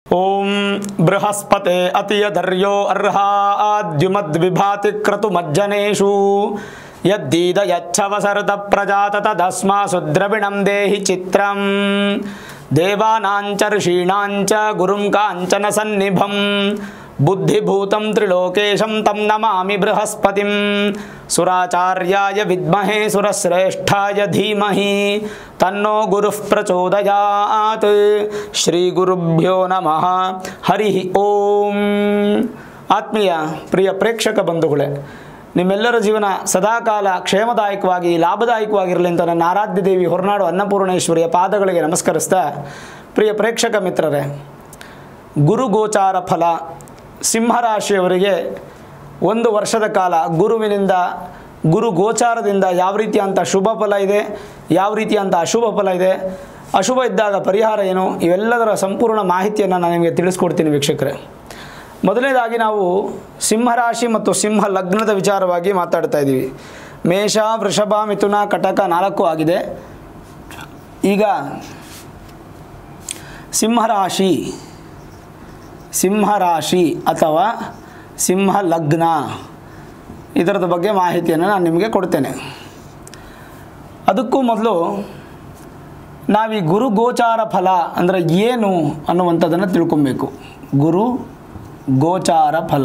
ಓಂ ಬೃಹಸ್ಪತೆ ಅತಿಯಧರ್ಯೋ ಅರ್ಹಾದ್ಯುಮದ್ವಿಭಾತಿ ಕ್ರತುಮಜ್ಜನೇಷು ಯದ್ದೀದ ಯಚ್ಛವಸರ್ತ ಪ್ರಜಾತ ತದಸ್ಮಾಸು ದ್ರವಿಣಂ ದೇಹಿ ಚಿತ್ರಂ ದೇವಾನಾಂಚ ಋಷೀಣಾಂಚ ಗುರುಂ ಕಾಂಚನ ಸನ್ನಿಭಂ ಬುದ್ಧಿಭೂತಂ ತ್ರಿಲೋಕೇಶಂ ತಂ ನಮಾಮಿ ಬೃಹಸ್ಪತಿಂ ಸುರಾಚಾರ್ಯಾಯ ವಿದ್ಮಹೇ ಸುರಶ್ರೇಷ್ಠಾಯ ಧೀಮಹಿ ತನ್ನೋ ಗುರುಃ ಪ್ರಚೋದಯಾತ್. ಶ್ರೀ ಗುರುಭ್ಯೋ ನಮಃ. ಹರಿ ಓಂ. ಆತ್ಮೀಯ ಪ್ರಿಯ ಪ್ರೇಕ್ಷಕ ಬಂಧುಗಳೇ, ನಿಮ್ಮೆಲ್ಲರ ಜೀವನ ಸದಾಕಾಲ ಕ್ಷೇಮದಾಯಕವಾಗಿ ಲಾಭದಾಯಕವಾಗಿರಲಿ ಅಂತ ನನ್ನ ಆರಾಧ್ಯ ದೇವಿ ಹೊರನಾಡು ಅನ್ನಪೂರ್ಣೇಶ್ವರಿಯ ಪಾದಗಳಿಗೆ ನಮಸ್ಕರಿಸ್ತಾ, ಪ್ರಿಯ ಪ್ರೇಕ್ಷಕ ಮಿತ್ರರೇ, ಗುರು ಗೋಚಾರ ಫಲ ಸಿಂಹರಾಶಿಯವರಿಗೆ ಒಂದು ವರ್ಷದ ಕಾಲ ಗುರುವಿನಿಂದ ಗುರು ಗೋಚಾರದಿಂದ ಯಾವ ರೀತಿಯಂಥ ಶುಭ ಫಲ ಇದೆ, ಯಾವ ರೀತಿಯಂಥ ಅಶುಭ ಫಲ ಇದೆ, ಅಶುಭ ಇದ್ದಾಗ ಪರಿಹಾರ ಏನು, ಇವೆಲ್ಲದರ ಸಂಪೂರ್ಣ ಮಾಹಿತಿಯನ್ನು ನಾನು ನಿಮಗೆ ತಿಳಿಸ್ಕೊಡ್ತೀನಿ ವೀಕ್ಷಕರೇ. ಮೊದಲನೇದಾಗಿ ನಾವು ಸಿಂಹರಾಶಿ ಮತ್ತು ಸಿಂಹ ಲಗ್ನದ ವಿಚಾರವಾಗಿ ಮಾತಾಡ್ತಾ ಇದ್ದೀವಿ. ಮೇಷ, ವೃಷಭ, ಮಿಥುನ, ಕಟಕ 4 ಆಗಿದೆ. ಈಗ ಸಿಂಹರಾಶಿ ಅಥವಾ ಸಿಂಹ ಲಗ್ನ ಇದರದ ಬಗ್ಗೆ ಮಾಹಿತಿಯನ್ನು ನಾನು ನಿಮಗೆ ಕೊಡ್ತೇನೆ. ಅದಕ್ಕೂ ಮೊದಲು ನಾವು ಈ ಗುರು ಗೋಚಾರ ಫಲ ಅಂದರೆ ಏನು ಅನ್ನುವಂಥದ್ದನ್ನು ತಿಳ್ಕೊಬೇಕು. ಗುರು ಗೋಚಾರ ಫಲ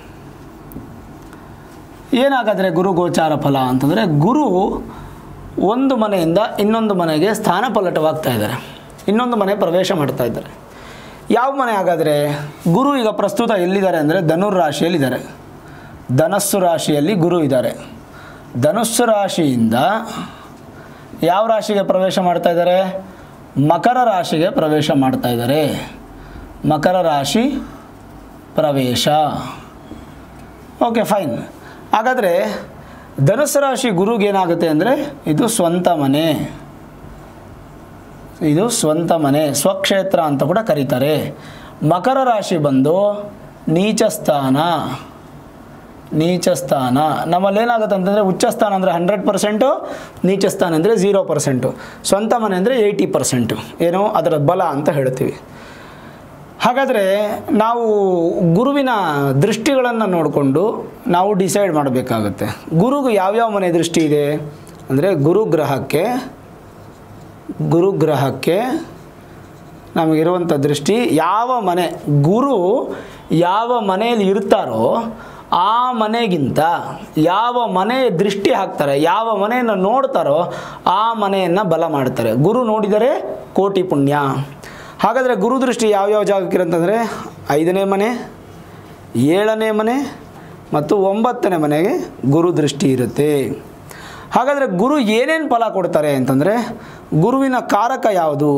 ಏನಾಗಾದರೆ ಗುರು ಗೋಚಾರ ಫಲ ಅಂತಂದರೆ, ಗುರು ಒಂದು ಮನೆಯಿಂದ ಇನ್ನೊಂದು ಮನೆಗೆ ಸ್ಥಾನ ಪಲ್ಲಟವಾಗ್ತಾ ಇದ್ದಾರೆ, ಇನ್ನೊಂದು ಮನೆ ಪ್ರವೇಶ ಮಾಡ್ತಾ ಇದ್ದಾರೆ. ಯಾವ ಮನೆ ಹಾಗಾದರೆ? ಗುರು ಈಗ ಪ್ರಸ್ತುತ ಎಲ್ಲಿದ್ದಾರೆ ಅಂದರೆ ಧನುರ್ರಾಶಿಯಲ್ಲಿದ್ದಾರೆ. ಧನಸ್ಸು ರಾಶಿಯಲ್ಲಿ ಗುರು ಇದ್ದಾರೆ. ಧನುಸ್ಸು ರಾಶಿಯಿಂದ ಯಾವ ರಾಶಿಗೆ ಪ್ರವೇಶ ಮಾಡ್ತಾ ಇದ್ದಾರೆ? ಮಕರ ರಾಶಿಗೆ ಪ್ರವೇಶ ಮಾಡ್ತಾ ಇದ್ದಾರೆ. ಮಕರ ರಾಶಿ ಪ್ರವೇಶ. Okay, fine. ಹಾಗಾದರೆ ಧನುಸ್ಸು ರಾಶಿ ಗುರುಗೇನಾಗುತ್ತೆ ಅಂದರೆ ಇದು ಸ್ವಂತ ಮನೆ, ಇದು ಸ್ವಂತ ಮನೆ, ಸ್ವಕ್ಷೇತ್ರ ಅಂತ ಕೂಡ ಕರೀತಾರೆ. ಮಕರ ರಾಶಿ ಬಂದು ನೀಚ ಸ್ಥಾನ. ನಮ್ಮಲ್ಲಿ ಏನಾಗುತ್ತೆ ಅಂತಂದರೆ ಉಚ್ಚ ಸ್ಥಾನ ಅಂದರೆ 100%, ನೀಚ ಸ್ಥಾನ ಅಂದರೆ 0%, ಸ್ವಂತ ಮನೆ ಅಂದರೆ 80%. ಏನೋ ಅದರ ಬಲ ಅಂತ ಹೇಳ್ತೀವಿ. ಹಾಗಾದರೆ ನಾವು ಗುರುವಿನ ದೃಷ್ಟಿಗಳನ್ನು ನೋಡಿಕೊಂಡು ನಾವು ಡಿಸೈಡ್ ಮಾಡಬೇಕಾಗುತ್ತೆ. ಗುರುಗೂ ಯಾವ್ಯಾವ ಮನೆ ದೃಷ್ಟಿ ಇದೆ ಅಂದರೆ ಗುರುಗ್ರಹಕ್ಕೆ ನಮಗಿರುವಂಥ ದೃಷ್ಟಿ ಯಾವ ಮನೆ, ಗುರು ಯಾವ ಮನೆಯಲ್ಲಿ ಇರ್ತಾರೋ ಆ ಮನೆಗಿಂತ ಯಾವ ಮನೆ ದೃಷ್ಟಿ ಹಾಕ್ತಾರೆ, ಯಾವ ಮನೆಯನ್ನು ನೋಡ್ತಾರೋ ಆ ಮನೆಯನ್ನು ಬಲ ಮಾಡ್ತಾರೆ. ಗುರು ನೋಡಿದರೆ ಕೋಟಿ ಪುಣ್ಯ. ಹಾಗಾದರೆ ಗುರು ದೃಷ್ಟಿ ಯಾವ್ಯಾವ ಜಾಗಕ್ಕೆ ಇರುತ್ತಂದರೆ 5ನೇ ಮನೆ, 7ನೇ ಮನೆ ಮತ್ತು 9ನೇ ಮನೆಗೆ ಗುರು ದೃಷ್ಟಿ ಇರುತ್ತೆ. ಹಾಗಾದರೆ ಗುರು ಏನೇನು ಫಲ ಕೊಡ್ತಾರೆ ಅಂತಂದರೆ, ಗುರುವಿನ ಕಾರಕ ಯಾವುದು?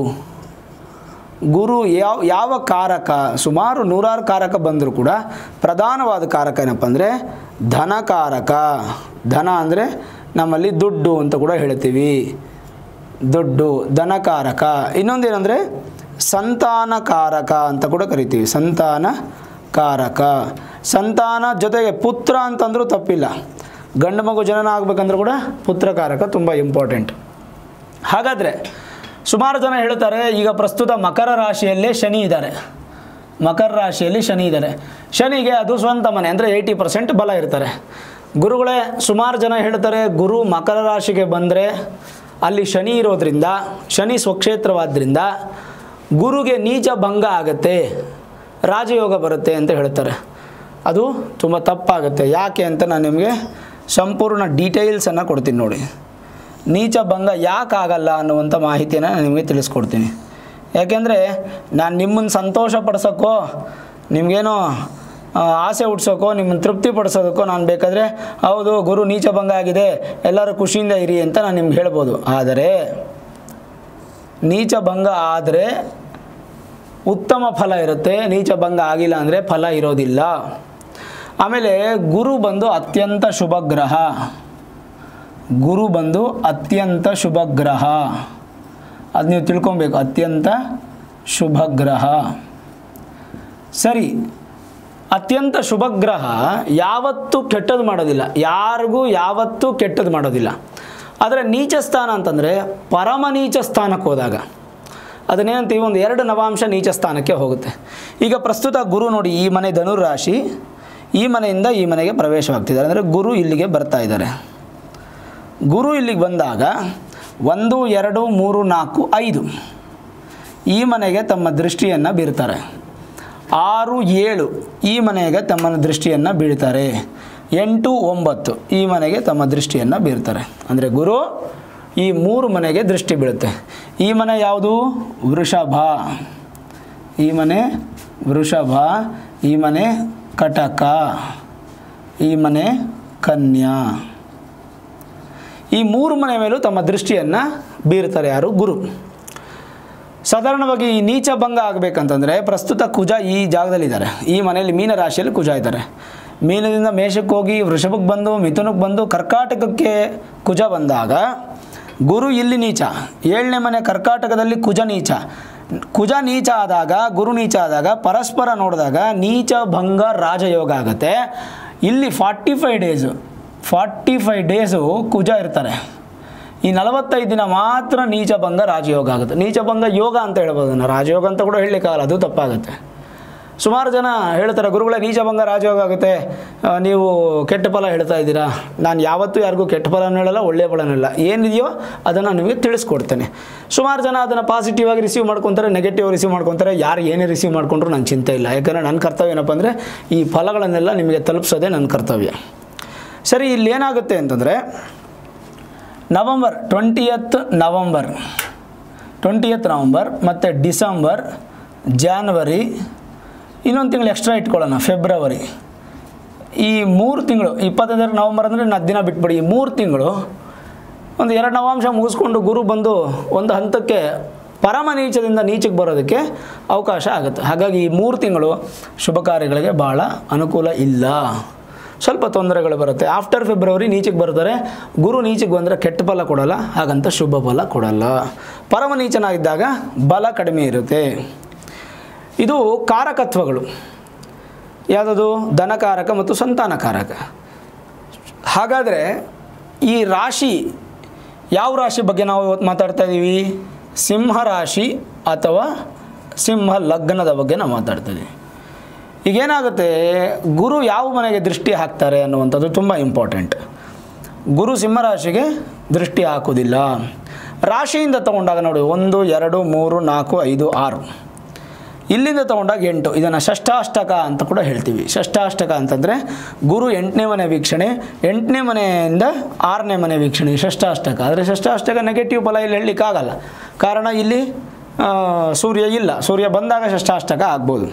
ಗುರು ಯಾವ ಕಾರಕ? ಸುಮಾರು 100 ಕಾರಕ ಬಂದರೂ ಕೂಡ ಪ್ರಧಾನವಾದ ಕಾರಕ ಏನಪ್ಪ ಅಂದರೆ ಧನಕಾರಕ. ಧನ ಅಂದರೆ ನಮ್ಮಲ್ಲಿ ದುಡ್ಡು ಅಂತ ಕೂಡ ಹೇಳ್ತೀವಿ, ದುಡ್ಡು, ಧನಕಾರಕ. ಇನ್ನೊಂದೇನೆಂದರೆ ಸಂತಾನಕಾರಕ ಅಂತ ಕೂಡ ಕರಿತೀವಿ, ಸಂತಾನಕಾರಕ. ಸಂತಾನ ಜೊತೆಗೆ ಪುತ್ರ ಅಂತಂದರೂ ತಪ್ಪಿಲ್ಲ. ಗಂಡು ಮಗು ಜನನ ಆಗಬೇಕಂದ್ರೂ ಕೂಡ ಪುತ್ರಕಾರಕ ತುಂಬ ಇಂಪಾರ್ಟೆಂಟ್. ಹಾಗಾದರೆ ಸುಮಾರು ಜನ ಹೇಳ್ತಾರೆ, ಈಗ ಪ್ರಸ್ತುತ ಮಕರ ರಾಶಿಯಲ್ಲೇ ಶನಿ ಇದ್ದಾರೆ. ಮಕರ ರಾಶಿಯಲ್ಲಿ ಶನಿ ಇದ್ದಾರೆ. ಶನಿಗೆ ಅದು ಸ್ವಂತ ಮನೆ ಅಂದರೆ 80% ಬಲ ಇರ್ತಾರೆ. ಗುರುಗಳೇ, ಸುಮಾರು ಜನ ಹೇಳ್ತಾರೆ ಗುರು ಮಕರ ರಾಶಿಗೆ ಬಂದರೆ ಅಲ್ಲಿ ಶನಿ ಇರೋದ್ರಿಂದ, ಶನಿ ಸ್ವಕ್ಷೇತ್ರವಾದ್ದರಿಂದ ಗುರುಗೆ ನೀಚ ಭಂಗ ಆಗುತ್ತೆ, ರಾಜಯೋಗ ಬರುತ್ತೆ ಅಂತ ಹೇಳ್ತಾರೆ. ಅದು ತುಂಬ ತಪ್ಪಾಗುತ್ತೆ. ಯಾಕೆ ಅಂತ ನಾನು ನಿಮಗೆ ಸಂಪೂರ್ಣ ಡೀಟೇಲ್ಸನ್ನು ಕೊಡ್ತೀನಿ ನೋಡಿ. ನೀಚ ಭಂಗ ಯಾಕೆ ಆಗಲ್ಲ ಅನ್ನುವಂಥ ಮಾಹಿತಿಯನ್ನು ನಾನು ನಿಮಗೆ ತಿಳಿಸ್ಕೊಡ್ತೀನಿ. ಯಾಕೆಂದರೆ ನಾನು ನಿಮ್ಮನ್ನು ಸಂತೋಷ ಪಡಿಸೋಕ್ಕೋ, ನಿಮಗೇನೋ ಆಸೆ ಹುಡ್ಸೋಕ್ಕೋ, ನಿಮ್ಮನ್ನು ತೃಪ್ತಿ ಪಡಿಸೋದಕ್ಕೋ ನಾನು ಬೇಕಾದರೆ ಹೌದು ಗುರು ನೀಚ ಭಂಗ ಆಗಿದೆ ಎಲ್ಲರೂ ಖುಷಿಯಿಂದ ಇರಿ ಅಂತ ನಾನು ನಿಮ್ಗೆ ಹೇಳ್ಬೋದು. ಆದರೆ ನೀಚ ಭಂಗ ಆದರೆ ಉತ್ತಮ ಫಲ ಇರುತ್ತೆ, ನೀಚ ಭಂಗ ಆಗಿಲ್ಲ ಅಂದರೆ ಫಲ ಇರೋದಿಲ್ಲ. ಆಮೇಲೆ ಗುರು ಬಂದು ಅತ್ಯಂತ ಶುಭ ಗ್ರಹ. ಗುರು ಬಂದು ಅತ್ಯಂತ ಶುಭ ಗ್ರಹ, ಅದು ನೀವು ತಿಳ್ಕೊಬೇಕು, ಅತ್ಯಂತ ಶುಭ ಗ್ರಹ. ಸರಿ, ಅತ್ಯಂತ ಶುಭ ಗ್ರಹ ಯಾವತ್ತೂ ಕೆಟ್ಟದ್ದು ಮಾಡೋದಿಲ್ಲ, ಯಾರಿಗೂ ಯಾವತ್ತೂ ಕೆಟ್ಟದ್ದು ಮಾಡೋದಿಲ್ಲ. ಆದರೆ ನೀಚ ಸ್ಥಾನ ಅಂತಂದರೆ ಪರಮ ನೀಚ ಸ್ಥಾನಕ್ಕೆ ಹೋದಾಗ, ಅದನ್ನೇನಂತೀವಿ, ಒಂದು 2 ನವಾಂಶ ನೀಚ ಸ್ಥಾನಕ್ಕೆ ಹೋಗುತ್ತೆ. ಈಗ ಪ್ರಸ್ತುತ ಗುರು ನೋಡಿ, ಈ ಮನೆ ಧನುರಾಶಿ, ಈ ಮನೆಯಿಂದ ಈ ಮನೆಗೆ ಪ್ರವೇಶವಾಗ್ತಿದ್ದಾರೆ. ಅಂದರೆ ಗುರು ಇಲ್ಲಿಗೆ ಬರ್ತಾ ಇದ್ದಾರೆ. ಗುರು ಇಲ್ಲಿಗೆ ಬಂದಾಗ 1, 2, 3, 4, 5 ಈ ಮನೆಗೆ ತಮ್ಮ ದೃಷ್ಟಿಯನ್ನು ಬೀರ್ತಾರೆ. 6, 7 ಈ ಮನೆಗೆ ತಮ್ಮ ದೃಷ್ಟಿಯನ್ನು ಬೀಳ್ತಾರೆ. 8, 9 ಈ ಮನೆಗೆ ತಮ್ಮ ದೃಷ್ಟಿಯನ್ನು ಬೀರ್ತಾರೆ. ಅಂದರೆ ಗುರು ಈ 3 ಮನೆಗೆ ದೃಷ್ಟಿ ಬೀಳುತ್ತೆ. ಈ ಮನೆ ಯಾವುದು? ವೃಷಭ. ಈ ಮನೆ ವೃಷಭ, ಈ ಮನೆ ಕಟಕ, ಈ ಮನೆ ಕನ್ಯಾ. ಈ 3 ಮನೆ ಮೇಲೂ ತಮ್ಮ ದೃಷ್ಟಿಯನ್ನು ಬೀರ್ತಾರೆ ಯಾರು? ಗುರು. ಸಾಧಾರಣವಾಗಿ ಈ ನೀಚ ಭಂಗ ಆಗಬೇಕಂತಂದರೆ ಪ್ರಸ್ತುತ ಕುಜ ಈ ಜಾಗದಲ್ಲಿದ್ದಾರೆ. ಈ ಮನೆಯಲ್ಲಿ ಮೀನ ರಾಶಿಯಲ್ಲಿ ಕುಜ ಇದ್ದಾರೆ. ಮೀನದಿಂದ ಮೇಷಕ್ಕೆ ಹೋಗಿ ವೃಷಭಕ್ಕೆ ಬಂದು ಮಿಥುನಕ್ಕೆ ಬಂದು ಕರ್ಕಾಟಕಕ್ಕೆ ಕುಜ ಬಂದಾಗ ಗುರು ಇಲ್ಲಿ ನೀಚ. 7ನೇ ಮನೆ ಕರ್ಕಾಟಕದಲ್ಲಿ ಕುಜ ನೀಚ. ಕುಜ ನೀಚ ಆದಾಗ, ಗುರು ನೀಚ ಆದಾಗ ಪರಸ್ಪರ ನೋಡಿದಾಗ ನೀಚ ಭಂಗ ರಾಜಯೋಗ ಆಗುತ್ತೆ. ಇಲ್ಲಿ 45 ಡೇಸು ಕುಜ ಇರ್ತಾರೆ. ಈ 45 ದಿನ ಮಾತ್ರ ನೀಚ ಭಂಗ ರಾಜಯೋಗ ಆಗುತ್ತೆ. ನೀಚ ಭಂಗ ಯೋಗ ಅಂತ ಹೇಳ್ಬೋದು, ರಾಜಯೋಗ ಅಂತ ಕೂಡ ಹೇಳಲಿಕ್ಕಾಗಲ್ಲ, ಅದು ತಪ್ಪಾಗುತ್ತೆ. ಸುಮಾರು ಜನ ಹೇಳ್ತಾರೆ, ಗುರುಗಳೇ ನೀಚ ಭಂಗ ರಾಜಯೋಗ ಆಗುತ್ತೆ, ನೀವು ಕೆಟ್ಟ ಫಲ ಹೇಳ್ತಾ ಇದ್ದೀರಾ. ನಾನು ಯಾವತ್ತೂ ಯಾರಿಗೂ ಕೆಟ್ಟ ಫಲನೂ ಹೇಳಲ್ಲ, ಒಳ್ಳೆಯ ಫಲನೂ ಇಲ್ಲ. ಏನಿದೆಯೋ ಅದನ್ನು ನಿಮಗೆ ತಿಳಿಸ್ಕೊಡ್ತೇನೆ. ಸುಮಾರು ಜನ ಅದನ್ನು ಪಾಸಿಟಿವ್ ಆಗಿ ರಿಸೀವ್ ಮಾಡ್ಕೊತಾರೆ, ನೆಗೆಟಿವ್ ರಿಸೀವ್ ಮಾಡ್ಕೊತಾರೆ. ಯಾರು ಏನೇ ರಿಸೀವ್ ಮಾಡ್ಕೊಂಡ್ರು ನನಗೆ ಚಿಂತೆ ಇಲ್ಲ. ಯಾಕಂದರೆ ನನ್ನ ಕರ್ತವ್ಯ ಏನಪ್ಪ ಅಂದರೆ ಈ ಫಲಗಳನ್ನೆಲ್ಲ ನಿಮಗೆ ತಲುಪಿಸೋದೇ ನನ್ನ ಕರ್ತವ್ಯ. ಸರಿ, ಇಲ್ಲಿ ಏನಾಗುತ್ತೆ ಅಂತಂದರೆ ನವಂಬರ್ 20th ನವಂಬರ್ ಮತ್ತು ಡಿಸೆಂಬರ್, ಜಾನ್ವರಿ, ಇನ್ನೊಂದು ತಿಂಗಳು ಎಕ್ಸ್ಟ್ರಾ ಇಟ್ಕೊಳ್ಳೋಣ, ಫೆಬ್ರವರಿ. ಈ 3 ತಿಂಗಳು, 25 ನವಂಬರ್ ಅಂದರೆ 10 ದಿನ ಬಿಟ್ಬಿಡಿ. ಈ 3 ತಿಂಗಳು ಒಂದು 2 ನವಾಂಶ ಮುಗಿಸ್ಕೊಂಡು ಗುರು ಬಂದು ಒಂದು ಹಂತಕ್ಕೆ ಪರಮ ನೀಚದಿಂದ ನೀಚಕ್ಕೆ ಬರೋದಕ್ಕೆ ಅವಕಾಶ ಆಗುತ್ತೆ. ಹಾಗಾಗಿ ಈ 3 ತಿಂಗಳು ಶುಭ ಕಾರ್ಯಗಳಿಗೆ ಭಾಳ ಅನುಕೂಲ ಇಲ್ಲ, ಸ್ವಲ್ಪ ತೊಂದರೆಗಳು ಬರುತ್ತೆ. ಆಫ್ಟರ್ ಫೆಬ್ರವರಿ ನೀಚಕ್ಕೆ ಬರ್ತಾರೆ. ಗುರು ನೀಚಕ್ಕೆ ಬಂದರೆ ಕೆಟ್ಟ ಫಲ ಕೊಡಲ್ಲ, ಹಾಗಂತ ಶುಭ ಫಲ ಕೊಡಲ್ಲ. ಪರಮ ನೀಚನಾಗಿದ್ದಾಗ ಬಲ ಕಡಿಮೆ ಇರುತ್ತೆ. ಇದು ಕಾರಕತ್ವಗಳು ಯಾವುದದು? ಧನಕಾರಕ ಮತ್ತು ಸಂತಾನಕಾರಕ. ಹಾಗಾದರೆ ಈ ರಾಶಿ ಯಾವ ರಾಶಿ ಬಗ್ಗೆ ನಾವು ಮಾತಾಡ್ತಾ ಇದ್ದೀವಿ? ಸಿಂಹ ರಾಶಿ ಅಥವಾ ಸಿಂಹ ಲಗ್ನದ ಬಗ್ಗೆ ನಾವು ಮಾತಾಡ್ತಾ ಇದ್ದೀವಿ. ಈಗೇನಾಗುತ್ತೆ, ಗುರು ಯಾವ ಮನೆಗೆ ದೃಷ್ಟಿ ಹಾಕ್ತಾರೆ ಅನ್ನುವಂಥದ್ದು ತುಂಬ ಇಂಪಾರ್ಟೆಂಟ್. ಗುರು ಸಿಂಹರಾಶಿಗೆ ದೃಷ್ಟಿ ಹಾಕೋದಿಲ್ಲ. ರಾಶಿಯಿಂದ ತಗೊಂಡಾಗ ನೋಡಿ 1, 2, 3, 4, 5, 6 ಇಲ್ಲಿಂದ ತಗೊಂಡಾಗ 8. ಇದನ್ನು ಷಷ್ಠಾಷ್ಟಕ ಅಂತ ಕೂಡ ಹೇಳ್ತೀವಿ. ಷಷ್ಠಾಷ್ಟಕ ಅಂತಂದರೆ ಗುರು 8ನೇ ಮನೆ ವೀಕ್ಷಣೆ, 8ನೇ ಮನೆಯಿಂದ 6ನೇ ಮನೆ ವೀಕ್ಷಣೆ, ಷಷ್ಠಾಷ್ಟಕ. ಆದರೆ ಷಷ್ಠಾಷ್ಟಕ ನೆಗೆಟಿವ್ ಫಲ ಇಲ್ಲಿ ಹೇಳಲಿಕ್ಕಾಗಲ್ಲ, ಕಾರಣ ಇಲ್ಲಿ ಸೂರ್ಯ ಇಲ್ಲ. ಸೂರ್ಯ ಬಂದಾಗ ಷಷ್ಠಾಷ್ಟಕ ಆಗ್ಬೋದು.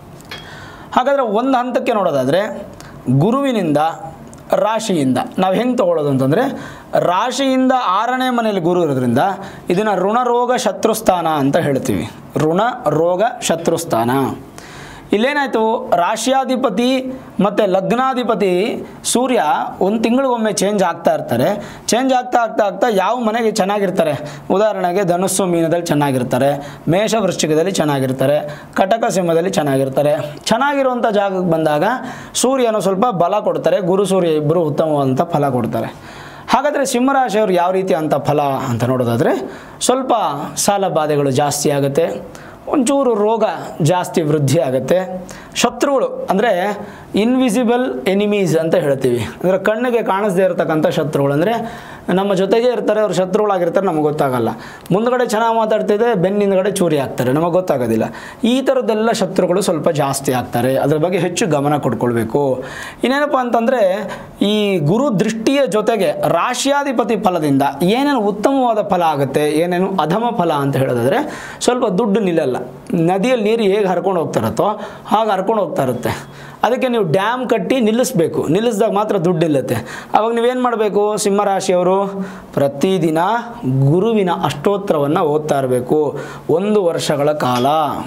ಹಾಗಾದರೆ ಒಂದು ಹಂತಕ್ಕೆ ನೋಡೋದಾದರೆ ಗುರುವಿನಿಂದ ರಾಶಿಯಿಂದ ನಾವು ಹೆಂಗೆ ತೊಗೊಳ್ಳೋದು ಅಂತಂದರೆ, ರಾಶಿಯಿಂದ 6ನೇ ಮನೆಯಲ್ಲಿ ಗುರು ಇರೋದ್ರಿಂದ ಇದನ್ನು ಋಣರೋಗ ಶತ್ರುಸ್ಥಾನ ಅಂತ ಹೇಳ್ತೀವಿ. ಋಣ ರೋಗ ಶತ್ರುಸ್ಥಾನ. ಇಲ್ಲೇನಾಯಿತು, ರಾಶಿಯಾಧಿಪತಿ ಮತ್ತು ಲಗ್ನಾಧಿಪತಿ ಸೂರ್ಯ ಒಂದು ತಿಂಗಳಿಗೊಮ್ಮೆ ಚೇಂಜ್ ಆಗ್ತಾ ಇರ್ತಾರೆ. ಚೇಂಜ್ ಆಗ್ತಾ ಯಾವ ಮನೆಗೆ ಚೆನ್ನಾಗಿರ್ತಾರೆ, ಉದಾಹರಣೆಗೆ ಧನುಸ್ಸು ಮೀನದಲ್ಲಿ ಚೆನ್ನಾಗಿರ್ತಾರೆ, ಮೇಷ ವೃಶ್ಚಿಕದಲ್ಲಿ ಚೆನ್ನಾಗಿರ್ತಾರೆ, ಕಟಕ ಸಿಂಹದಲ್ಲಿ ಚೆನ್ನಾಗಿರ್ತಾರೆ. ಚೆನ್ನಾಗಿರುವಂಥ ಜಾಗಕ್ಕೆ ಬಂದಾಗ ಸೂರ್ಯನು ಸ್ವಲ್ಪ ಬಲ ಕೊಡ್ತಾರೆ, ಗುರು ಸೂರ್ಯ ಇಬ್ಬರು ಉತ್ತಮವಾದಂಥ ಫಲ ಕೊಡ್ತಾರೆ. ಹಾಗಾದರೆ ಸಿಂಹರಾಶಿಯವರು ಯಾವ ರೀತಿ ಅಂತ ಫಲ ಅಂತ ನೋಡೋದಾದರೆ, ಸ್ವಲ್ಪ ಸಾಲ ಬಾಧೆಗಳು ಜಾಸ್ತಿ ಆಗುತ್ತೆ, ಒಂಚೂರು ರೋಗ ಜಾಸ್ತಿ ವೃದ್ಧಿ ಆಗುತ್ತೆ. ಶತ್ರುಗಳು ಅಂದರೆ ಇನ್ವಿಸಿಬಲ್ ಎನಿಮೀಸ್ ಅಂತ ಹೇಳ್ತೀವಿ. ಅಂದರೆ ಕಣ್ಣಿಗೆ ಕಾಣಿಸದೇ ಇರತಕ್ಕಂಥ ಶತ್ರುಗಳು, ಅಂದರೆ ನಮ್ಮ ಜೊತೆಗೆ ಇರ್ತಾರೆ, ಅವ್ರು ಶತ್ರುಗಳಾಗಿರ್ತಾರೆ, ನಮಗೆ ಗೊತ್ತಾಗಲ್ಲ. ಮುಂದ್ಗಡೆ ಚೆನ್ನಾಗಿ ಮಾತಾಡ್ತಿದ್ದೆ, ಬೆನ್ನಿಂದಗಡೆ ಚೂರಿ ಆಗ್ತಾರೆ, ನಮಗೆ ಗೊತ್ತಾಗೋದಿಲ್ಲ. ಈ ಥರದ್ದೆಲ್ಲ ಶತ್ರುಗಳು ಸ್ವಲ್ಪ ಜಾಸ್ತಿ ಆಗ್ತಾರೆ. ಅದರ ಬಗ್ಗೆ ಹೆಚ್ಚು ಗಮನ ಕೊಡ್ಕೊಳ್ಬೇಕು. ಇನ್ನೇನಪ್ಪ ಅಂತಂದರೆ, ಈ ಗುರು ದೃಷ್ಟಿಯ ಜೊತೆಗೆ ರಾಶಿಯಾಧಿಪತಿ ಫಲದಿಂದ ಏನೇನು ಉತ್ತಮವಾದ ಫಲ ಆಗುತ್ತೆ, ಏನೇನು ಅಧಮ ಫಲ ಅಂತ ಹೇಳೋದಾದರೆ, ಸ್ವಲ್ಪ ದುಡ್ಡು ನಿಲ್ಲಲ್ಲ. ನದಿಯಲ್ಲಿ ನೀರು ಹೇಗೆ ಹರ್ಕೊಂಡು ಹೋಗ್ತಾ ಇರುತ್ತೋ ಹಾಗೆ ಹರ್ಕೊಂಡು ಹೋಗ್ತಾ ಇರುತ್ತೆ. ಅದಕ್ಕೆ ನೀವು ಡ್ಯಾಮ್ ಕಟ್ಟಿ ನಿಲ್ಲಿಸಬೇಕು. ನಿಲ್ಲಿಸಿದಾಗ ಮಾತ್ರ ದುಡ್ಡು ನಿಲ್ಲುತ್ತೆ. ಆವಾಗ ನೀವೇನು ಮಾಡಬೇಕು? ಸಿಂಹರಾಶಿಯವರು ಪ್ರತಿದಿನ ಗುರುವಿನ ಅಷ್ಟೋತ್ತರವನ್ನು ಓದ್ತಾ ಇರಬೇಕು. 1 ವರ್ಷಗಳ ಕಾಲ,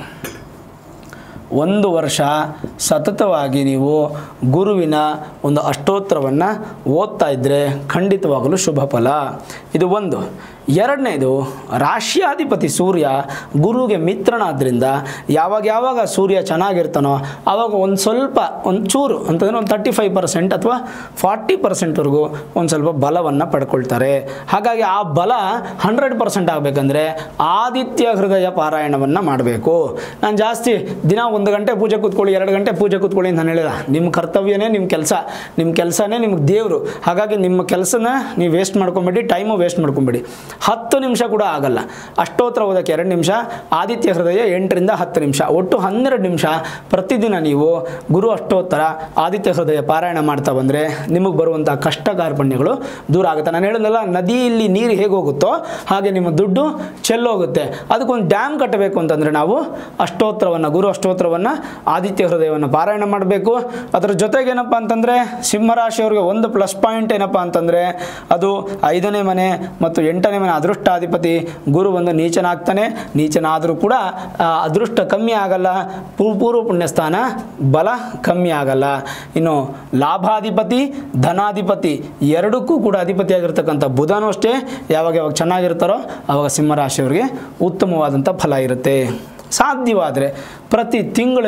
1 ವರ್ಷ ಸತತವಾಗಿ ನೀವು ಗುರುವಿನ ಒಂದು ಅಷ್ಟೋತ್ತರವನ್ನು ಓದ್ತಾ ಇದ್ದರೆ ಖಂಡಿತವಾಗಲೂ ಶುಭ ಫಲ. ಇದು ಒಂದು. ಎರಡನೇದು ರಾಶ್ಯಾಧಿಪತಿ ಸೂರ್ಯ ಗುರುಗೆ ಮಿತ್ರನಾದ್ದರಿಂದ ಯಾವಾಗ ಸೂರ್ಯ ಚೆನ್ನಾಗಿರ್ತಾನೋ ಆವಾಗ ಒಂಚೂರು ಅಂತಂದರೆ ಒಂದು 35% ಅಥವಾ 40%ವರೆಗೂ ಒಂದು ಸ್ವಲ್ಪ ಬಲವನ್ನು ಪಡ್ಕೊಳ್ತಾರೆ. ಹಾಗಾಗಿ ಆ ಬಲ 100% ಆಗಬೇಕಂದ್ರೆ ಆದಿತ್ಯ ಹೃದಯ ಪಾರಾಯಣವನ್ನು ಮಾಡಬೇಕು. ನಾನು ಜಾಸ್ತಿ ದಿನ 1 ಗಂಟೆ ಪೂಜೆ ಕೂತ್ಕೊಳ್ಳಿ 2 ಗಂಟೆ ಪೂಜೆ ಕೂತ್ಕೊಳ್ಳಿ ಅಂತ ನಾನು ಹೇಳಿಲ್ಲ. ನಿಮ್ಮ ಕರ್ತವ್ಯನೇ ನಿಮ್ಮ ಕೆಲಸನೇ ನಿಮ್ಗೆ ದೇವರು. ಹಾಗಾಗಿ ನಿಮ್ಮ ಕೆಲಸನ ನೀವು ವೇಸ್ಟ್ ಮಾಡ್ಕೊಬೇಡಿ, ಟೈಮು ವೇಸ್ಟ್ ಮಾಡ್ಕೊಬೇಡಿ. 10 ನಿಮಿಷ ಕೂಡ ಆಗಲ್ಲ. ಅಷ್ಟೋತ್ತರ ಓದೋಕ್ಕೆ 2 ನಿಮಿಷ, ಆದಿತ್ಯ ಹೃದಯ 8 ರಿಂದ 10 ನಿಮಿಷ, ಒಟ್ಟು 12 ನಿಮಿಷ ಪ್ರತಿದಿನ ನೀವು ಗುರು ಅಷ್ಟೋತ್ತರ ಆದಿತ್ಯ ಹೃದಯ ಪಾರಾಯಣ ಮಾಡ್ತಾ ಬಂದರೆ ನಿಮಗೆ ಬರುವಂಥ ಕಷ್ಟ ಕಾರ್ಪಣ್ಯಗಳು ದೂರ ಆಗುತ್ತೆ. ನಾನು ಹೇಳಿದ್ನಲ್ಲ, ನದಿಯಲ್ಲಿ ನೀರು ಹೇಗೆ ಹೋಗುತ್ತೋ ಹಾಗೆ ನಿಮ್ಮ ದುಡ್ಡು ಚೆಲ್ಲೋಗುತ್ತೆ. ಅದಕ್ಕೊಂದು ಡ್ಯಾಮ್ ಕಟ್ಟಬೇಕು ಅಂತಂದರೆ ನಾವು ಗುರು ಅಷ್ಟೋತ್ತರವನ್ನು ಆದಿತ್ಯ ಹೃದಯವನ್ನು ಪಾರಾಯಣ ಮಾಡಬೇಕು. ಅದರ ಜೊತೆಗೆ ಏನಪ್ಪ ಅಂತಂದರೆ ಸಿಂಹರಾಶಿಯವರಿಗೆ ಒಂದು ಪ್ಲಸ್ ಪಾಯಿಂಟ್ ಏನಪ್ಪ ಅಂತಂದರೆ ಅದು 5ನೇ ಮನೆ ಮತ್ತು 8ನೇ ಮನೆ ಅದೃಷ್ಟಾಧಿಪತಿ ಗುರು ಒಂದು ನೀಚನಾದರೂ ಕೂಡ ಅದೃಷ್ಟ ಕಮ್ಮಿ ಆಗಲ್ಲ, ಪೂರ್ವ ಪುಣ್ಯಸ್ಥಾನ ಬಲ ಕಮ್ಮಿ ಆಗಲ್ಲ. ಇನ್ನು ಲಾಭಾಧಿಪತಿ ಧನಾಧಿಪತಿ ಎರಡಕ್ಕೂ ಕೂಡ ಅಧಿಪತಿಯಾಗಿರ್ತಕ್ಕಂಥ ಬುಧನೂ ಅಷ್ಟೇ ಯಾವಾಗ ಚೆನ್ನಾಗಿರ್ತಾರೋ ಆವಾಗ ಸಿಂಹರಾಶಿಯವರಿಗೆ ಉತ್ತಮವಾದಂಥ ಫಲ ಇರುತ್ತೆ. ಸಾಧ್ಯವಾದರೆ ಪ್ರತಿ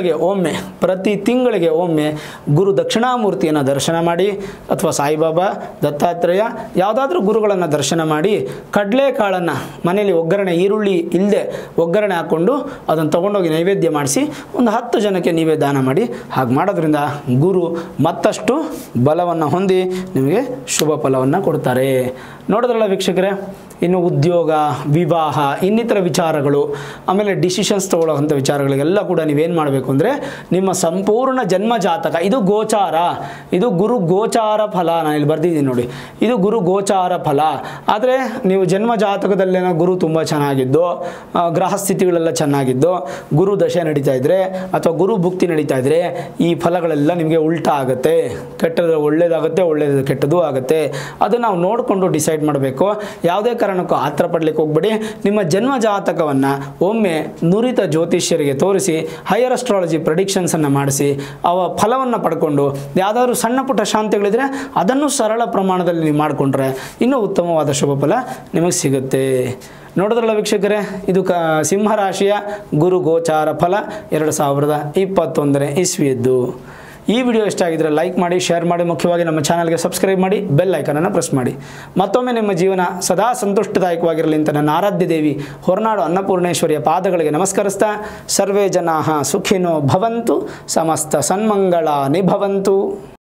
ತಿಂಗಳಿಗೆ ಒಮ್ಮೆ ಗುರು ದಕ್ಷಿಣಾಮೂರ್ತಿಯನ್ನು ದರ್ಶನ ಮಾಡಿ ಅಥವಾ ಸಾಯಿಬಾಬಾ ದತ್ತಾತ್ರೇಯ ಯಾವುದಾದ್ರೂ ಗುರುಗಳನ್ನು ದರ್ಶನ ಮಾಡಿ ಕಡಲೆಕಾಳನ್ನು ಮನೆಯಲ್ಲಿ ಒಗ್ಗರಣೆ ಈರುಳ್ಳಿ ಇಲ್ಲದೆ ಒಗ್ಗರಣೆ ಹಾಕ್ಕೊಂಡು ಅದನ್ನು ತೊಗೊಂಡೋಗಿ ನೈವೇದ್ಯ ಮಾಡಿಸಿ ಒಂದು 10 ಜನಕ್ಕೆ ನೀವೇ ದಾನ ಮಾಡಿ. ಹಾಗೆ ಮಾಡೋದ್ರಿಂದ ಗುರು ಮತ್ತಷ್ಟು ಬಲವನ್ನು ಹೊಂದಿ ನಿಮಗೆ ಶುಭ ಫಲವನ್ನು ಕೊಡ್ತಾರೆ. ನೋಡಿದ್ರಲ್ಲ ವೀಕ್ಷಕರೇ, ಇನ್ನು ಉದ್ಯೋಗ, ವಿವಾಹ, ಇನ್ನಿತರ ವಿಚಾರಗಳು, ಆಮೇಲೆ ಡಿಸಿಷನ್ಸ್ ತೊಗೊಳ್ಳೋವಂಥ ವಿಚಾರಗಳಿಗೆಲ್ಲ ಕೂಡ ನೀವೇನು ಮಾಡಬೇಕು ಅಂದರೆ ನಿಮ್ಮ ಸಂಪೂರ್ಣ ಜನ್ಮ ಜಾತಕ, ಇದು ಗುರು ಗೋಚಾರ ಫಲ. ನಾನು ಇಲ್ಲಿ ಬರ್ದಿದ್ದೀನಿ ನೋಡಿ, ಇದು ಗುರು ಗೋಚಾರ ಫಲ. ಆದರೆ ನೀವು ಜನ್ಮ ಜಾತಕದಲ್ಲೇನೋ ಗುರು ತುಂಬ ಚೆನ್ನಾಗಿದ್ದು, ಗ್ರಹ ಸ್ಥಿತಿಗಳೆಲ್ಲ ಚೆನ್ನಾಗಿದ್ದು, ಗುರು ದಶೆ ನಡೀತಾ ಇದ್ದರೆ ಅಥವಾ ಗುರು ಭುಕ್ತಿ ನಡೀತಾ ಇದ್ದರೆ ಈ ಫಲಗಳೆಲ್ಲ ನಿಮಗೆ ಉಲ್ಟಾ ಆಗುತ್ತೆ. ಕೆಟ್ಟದ್ದು ಒಳ್ಳೇದಾಗುತ್ತೆ, ಒಳ್ಳೇದು ಕೆಟ್ಟದ್ದು ಆಗುತ್ತೆ. ಅದು ನಾವು ನೋಡಿಕೊಂಡು ಡಿಸೈಡ್ ಮಾಡಬೇಕು. ಯಾವುದೇ ಕಾರಣಕ್ಕೂ ಆತರ ಪಡಲಿಕ್ಕೆ ಹೋಗ್ಬೇಡಿ. ನಿಮ್ಮ ಜನ್ಮ ಜಾತಕವನ್ನು ಒಮ್ಮೆ ನುರಿತ ಜ್ಯೋತಿಷ್ಯರಿಗೆ ತೋರಿಸಿ ಹೈಯರ್ ಅಸ್ಟ್ರಾಲಜಿ ಪ್ರೆಡಿಕ್ಷನ್ಸನ್ನು ಮಾಡಿಸಿ ಅವ ಫಲವನ್ನು ಪಡ್ಕೊಂಡು ಯಾವುದಾದ್ರೂ ಸಣ್ಣ ಪುಟ್ಟ ಶಾಂತಿಗಳಿದ್ರೆ ಅದನ್ನು ಸರಳ ಪ್ರಮಾಣದಲ್ಲಿ ನೀವು ಮಾಡಿಕೊಂಡ್ರೆ ಇನ್ನೂ ಉತ್ತಮವಾದ ಶುಭ ಫಲ ನಿಮಗೆ ಸಿಗುತ್ತೆ. ನೋಡಿದ್ರಲ್ಲ ವೀಕ್ಷಕರೇ, ಇದು ಸಿಂಹರಾಶಿಯ ಗುರು ಗೋಚಾರ ಫಲ 2021ನೇ ಇಸ್ವಿಯದ್ದು. ಈ ವಿಡಿಯೋ ಇಷ್ಟ ಆಗಿದ್ರೆ ಲೈಕ್ ಮಾಡಿ, ಶೇರ್ ಮಾಡಿ, ಮುಖ್ಯವಾಗಿ ನಮ್ಮ ಚಾನಲ್ಗೆ ಸಬ್ಸ್ಕ್ರೈಬ್ ಮಾಡಿ, ಬೆಲ್ ಐಕನನ್ನು ಪ್ರೆಸ್ ಮಾಡಿ. ಮತ್ತೊಮ್ಮೆ ನಿಮ್ಮ ಜೀವನ ಸದಾ ಸಂತುಷ್ಟದಾಯಕವಾಗಿರಲಿ ಅಂತ ನನ್ನ ಆರಾಧ್ಯ ದೇವಿ ಹೊರನಾಡು ಅನ್ನಪೂರ್ಣೇಶ್ವರಿಯ ಪಾದಗಳಿಗೆ ನಮಸ್ಕರಿಸ್ತಾ, ಸರ್ವೇ ಜನಾಃ ಸುಖಿನೋ ಭವಂತು, ಸಮಸ್ತ ಸನ್ಮಂಗಳಾನಿ ಭವಂತು.